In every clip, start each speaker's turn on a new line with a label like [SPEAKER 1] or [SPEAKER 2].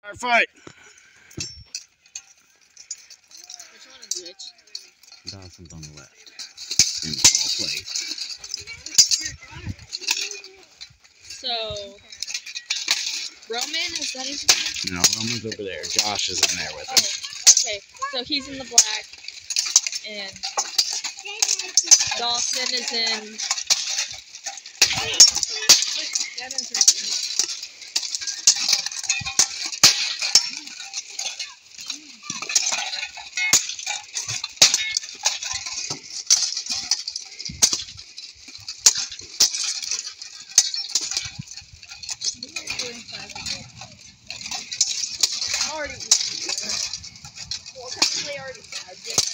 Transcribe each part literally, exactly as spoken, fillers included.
[SPEAKER 1] Our fight.
[SPEAKER 2] Which one is which?
[SPEAKER 1] Dawson's on the left. In the small place.
[SPEAKER 2] So, Roman, is that his name?
[SPEAKER 1] No, Roman's over there. Josh is in there with him.
[SPEAKER 2] Oh, okay. So he's in the black, and Dawson is in. That is interesting. Already, well, technically already tagged it.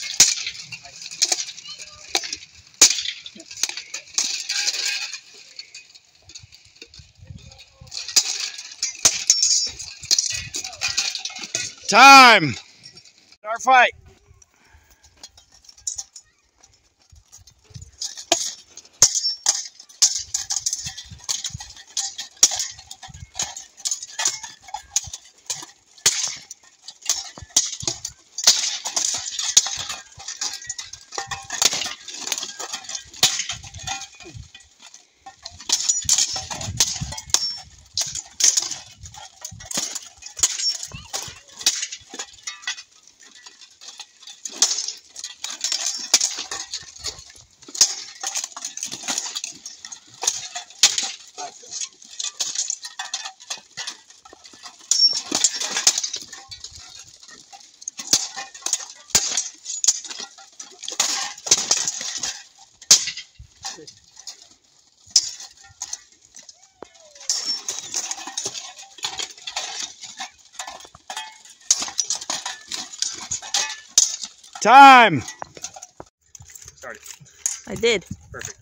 [SPEAKER 1] Time. Our fight. Time. Start it.
[SPEAKER 2] I did.
[SPEAKER 1] Perfect.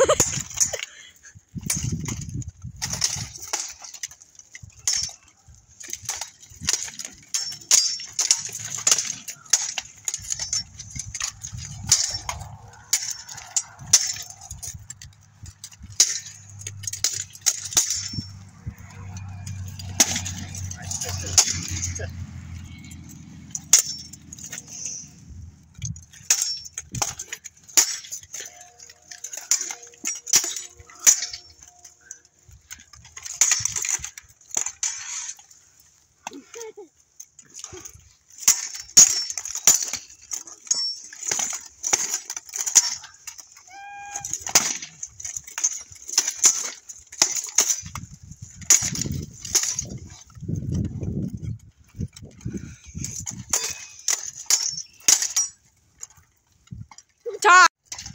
[SPEAKER 2] Time.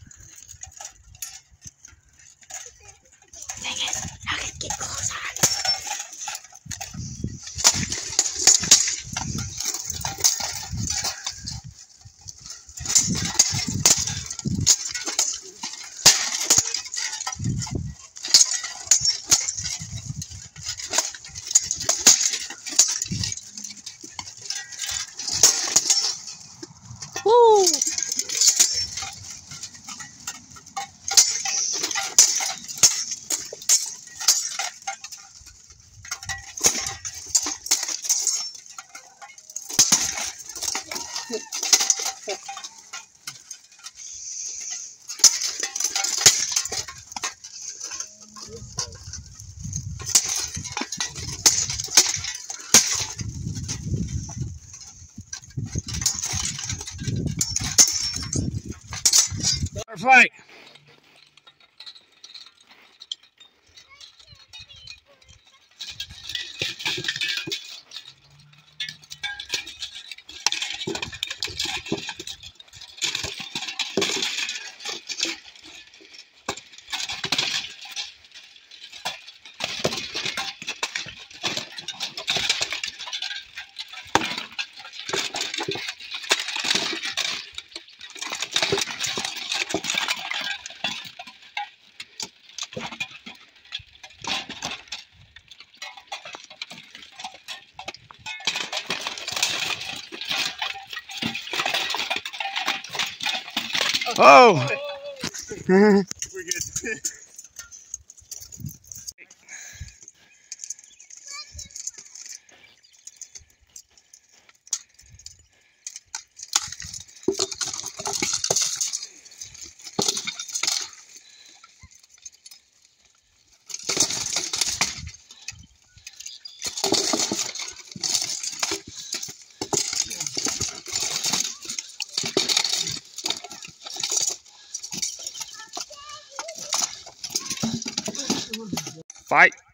[SPEAKER 2] Dang it! How can I get closer? Woo!
[SPEAKER 1] Our fight. Oh! We're good.
[SPEAKER 3] Fight.